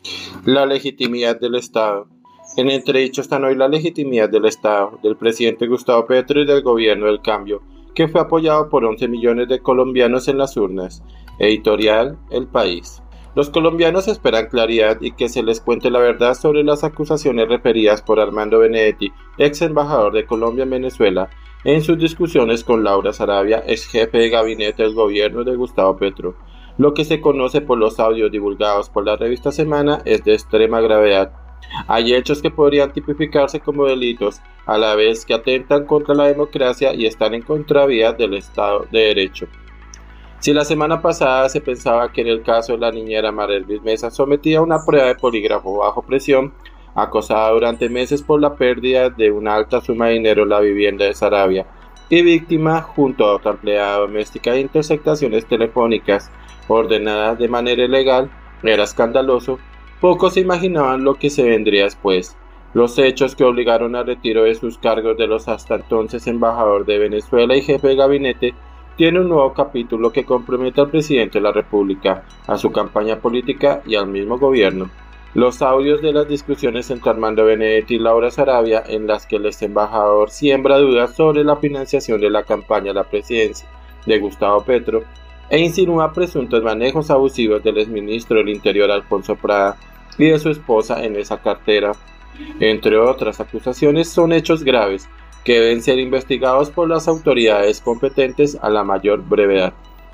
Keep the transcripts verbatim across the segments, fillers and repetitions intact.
La legitimidad del Estado. En entredicho están hoy la legitimidad del Estado, del presidente Gustavo Petro y del gobierno del cambio, que fue apoyado por once millones de colombianos en las urnas. Editorial El País. Los colombianos esperan claridad y que se les cuente la verdad sobre las acusaciones referidas por Armando Benedetti, ex embajador de Colombia en Venezuela, en sus discusiones con Laura Sarabia, ex jefe de gabinete del gobierno de Gustavo Petro. Lo que se conoce por los audios divulgados por la revista Semana es de extrema gravedad. Hay hechos que podrían tipificarse como delitos, a la vez que atentan contra la democracia y están en contravía del Estado de Derecho. Si la semana pasada se pensaba que en el caso de la niñera Marelvis Mesa sometida a una prueba de polígrafo bajo presión, acosada durante meses por la pérdida de una alta suma de dinero en la vivienda de Sarabia, y víctima junto a otra empleada doméstica de interceptaciones telefónicas ordenadas de manera ilegal, era escandaloso, pocos se imaginaban lo que se vendría después. Los hechos que obligaron al retiro de sus cargos de los hasta entonces embajador de Venezuela y jefe de gabinete tiene un nuevo capítulo que compromete al presidente de la República, a su campaña política y al mismo gobierno. Los audios de las discusiones entre Armando Benedetti y Laura Sarabia, en las que el ex embajador siembra dudas sobre la financiación de la campaña a la presidencia de Gustavo Petro e insinúa presuntos manejos abusivos del exministro del Interior Alfonso Prada y de su esposa en esa cartera, entre otras acusaciones, son hechos graves que deben ser investigados por las autoridades competentes a la mayor brevedad.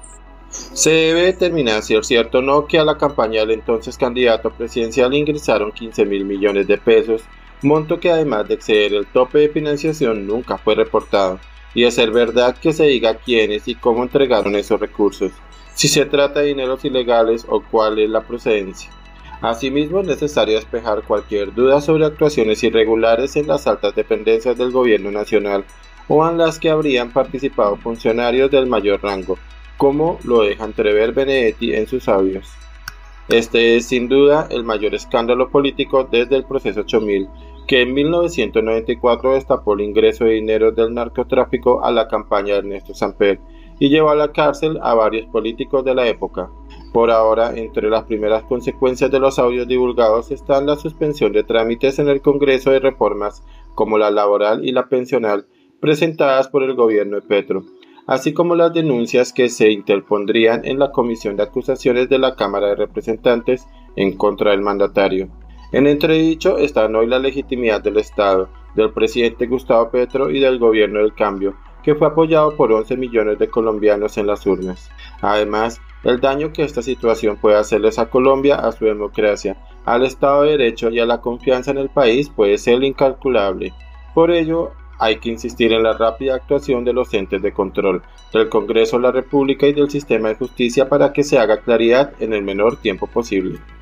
Se debe determinar si es cierto o no que a la campaña del entonces candidato presidencial ingresaron quince mil millones de pesos, monto que además de exceder el tope de financiación nunca fue reportado, y de ser verdad que se diga quiénes y cómo entregaron esos recursos, si se trata de dineros ilegales o cuál es la procedencia. Asimismo, es necesario despejar cualquier duda sobre actuaciones irregulares en las altas dependencias del gobierno nacional o en las que habrían participado funcionarios del mayor rango, como lo deja entrever Benedetti en sus audios. Este es sin duda el mayor escándalo político desde el proceso ocho mil, que en mil novecientos noventa y cuatro destapó el ingreso de dinero del narcotráfico a la campaña de Ernesto Samper y llevó a la cárcel a varios políticos de la época. Por ahora, entre las primeras consecuencias de los audios divulgados están la suspensión de trámites en el Congreso de reformas como la laboral y la pensional presentadas por el gobierno de Petro, así como las denuncias que se interpondrían en la Comisión de Acusaciones de la Cámara de Representantes en contra del mandatario. En entredicho están hoy la legitimidad del Estado, del presidente Gustavo Petro y del gobierno del cambio, que fue apoyado por once millones de colombianos en las urnas. Además, el daño que esta situación puede hacerles a Colombia, a su democracia, al Estado de Derecho y a la confianza en el país puede ser incalculable. Por ello, hay que insistir en la rápida actuación de los entes de control, del Congreso de la República y del sistema de justicia para que se haga claridad en el menor tiempo posible.